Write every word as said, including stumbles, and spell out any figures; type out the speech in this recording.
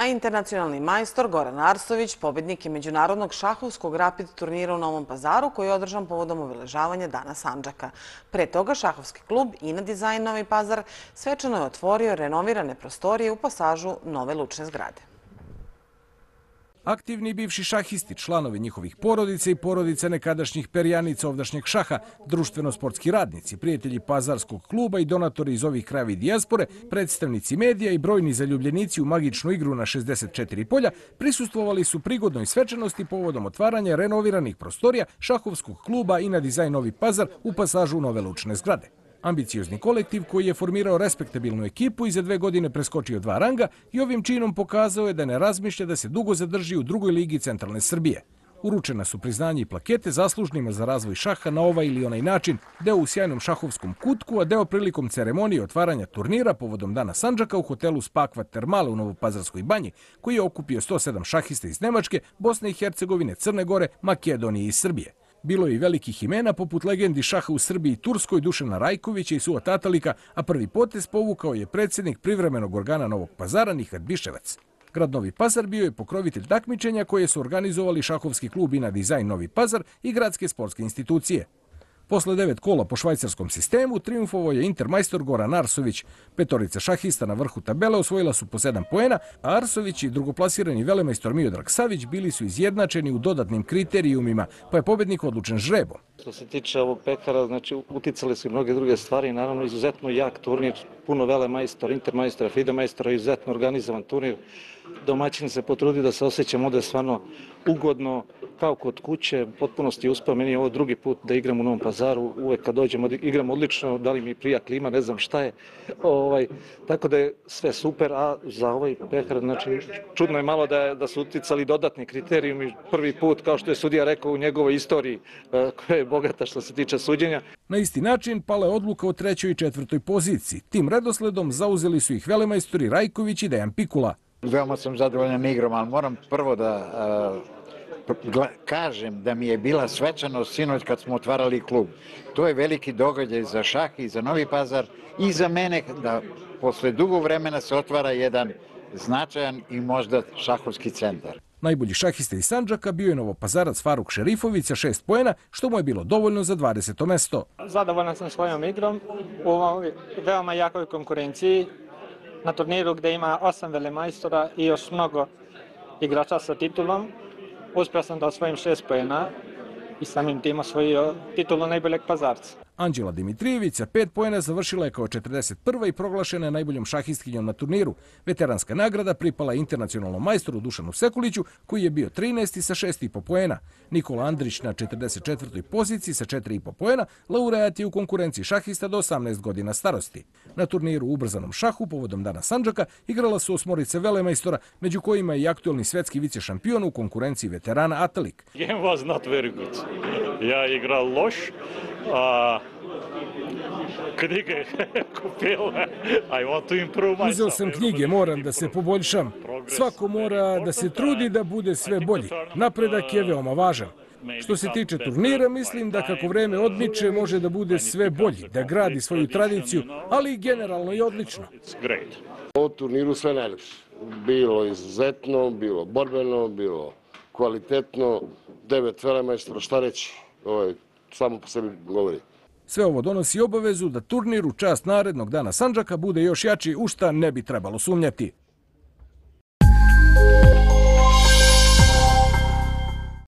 A internacionalni majstor Goran Arsović pobednik je međunarodnog šahovskog rapid turnira u Novom Pazaru koji je održan povodom obeležavanja Dana Sandžaka. Pre toga šahovski klub Ina Dizajn Novi Pazar svečano je otvorio renovirane prostorije u pasažu nove lučne zgrade. Aktivni bivši šahisti, članovi njihovih porodica i porodice nekadašnjih perjanica ovdašnjeg šaha, društveno-sportski radnici, prijatelji pazarskog kluba i donatori iz ovih krajeva i dijaspore, predstavnici medija i brojni zaljubljenici u magičnu igru na šezdeset četiri polja prisustvovali su prigodnoj svečanosti povodom otvaranja renoviranih prostorija šahovskog kluba Ina Dizajn Novi Pazar u pasažu nove lučne zgrade. Ambiciozni kolektiv koji je formirao respektabilnu ekipu i za dve godine preskočio dva ranga i ovim činom pokazao je da ne razmišlja da se dugo zadrži u drugoj ligi centralne Srbije. Uručena su priznanje i plakete zaslužnima za razvoj šaha na ovaj ili onaj način, deo u sjajnom šahovskom kutku, a deo prilikom ceremonije otvaranja turnira povodom Dana Sandžaka u hotelu Spakvat Termale u Novopazarskoj banji, koji je okupio sto sedam šahista iz Nemačke, Bosne i Hercegovine, Crne Gore, Makedonije i Srbije. Bilo je i velikih imena poput legendi šaha u Srbiji i Turskoj Dušana Rajkovića i Suat Atalika, a prvi potez povukao je predsjednik privremenog organa Novog Pazara Nihat Biševac. Grad Novi Pazar bio je pokrovitelj takmičenja koje su organizovali šahovski klub Ina Dizajn Novi Pazar i gradske sportske institucije. Posle devet kola po švajcarskom sistemu triumfovao je intermajstor Goran Arsović. Petorica šahista na vrhu tabele osvojila su po sedam poena, a Arsović i drugoplasirani velemajstor Miodrag Savić bili su izjednačeni u dodatnim kriterijumima, pa je pobednik odlučen žrebom. Što se tiče ovog pekara, znači uticali su i mnoge druge stvari, naravno izuzetno jak turnir, puno velemajstora, intermajstora, fidemajstora, izuzetno organizovan turnir. Domaćin se potrudi da se osjećam ovde stvarno ugodno, kao kod kuće, potpunosti uspeo. Meni je ovo drugi put da igram u Novom Pazaru, uvek kad dođem igram odlično, da li mi prija klima, ne znam šta je. Ovaj, tako da je sve super, a za ovaj pekar, znači čudno je malo da, da su uticali dodatni kriterijumi prvi put, kao što je sudija rekao u njegovoj istoriji, koja je bogata što se tiče suđenja. Na isti način pala je odluka o trećoj i četvrtoj poziciji. Tim redosledom zauzeli su ih velemajstori Rajković i Dejan Pikula. Veoma sam zadovoljan igrom, ali moram prvo da uh, kažem da mi je bila svečanost sinoć kad smo otvarali klub. To je veliki događaj za šah i za Novi Pazar i za mene da posle dugo vremena se otvara jedan značajan i možda šahovski centar. Najbolji šahista iz Sandžaka bio je Novopazarac Faruk Šerifović sa šest poena, što mu je bilo dovoljno za dvadeseto mesto. Zadovoljan sam svojom igrom u ovoj veoma jakoj konkurenciji. Na turniru gde ima osam velemajstora i još mnogo igrača sa titulom, uspio sam da osvojim šest poena i samim tim osvojio titulu najboljeg pazarca. Anđela Dimitrijević sa pet poena završila je kao četrdeset prva i proglašena je najboljom šahistkinjom na turniru. Veteranska nagrada pripala je internacionalnom majstoru Dušanu Sekuliću, koji je bio trinaesti sa šest i po poena. Nikola Andrić na četrdeset četvrtoj poziciji sa četiri i po poena, laureat je u konkurenciji šahista do osamnaest godina starosti. Na turniru u ubrzanom šahu povodom Dana Sandžaka igrala su osmorice velemajstora, među kojima je i aktuelni svetski vice šampion u konkurenciji veterana Atalik. Game was not very good. Ja igrao loš, a knjige kupio. I want to improve myself. Uzeo sam knjige, moram da se poboljšam. Svako mora da se trudi da bude sve bolji. Napredak je veoma važan. Što se tiče turnira, mislim da kako vreme odmiče može da bude sve bolji, da gradi svoju tradiciju, ali generalno je odlično. Ovo turniru sve najlepše. Bilo izuzetno, bilo borbeno, bilo kvalitetno, devet velemajstora, šta reći, ovaj, samo po sebi govori. Sve ovo donosi obavezu da turnir u čast narednog Dana Sandžaka bude još jači, u šta ne bi trebalo sumnjati.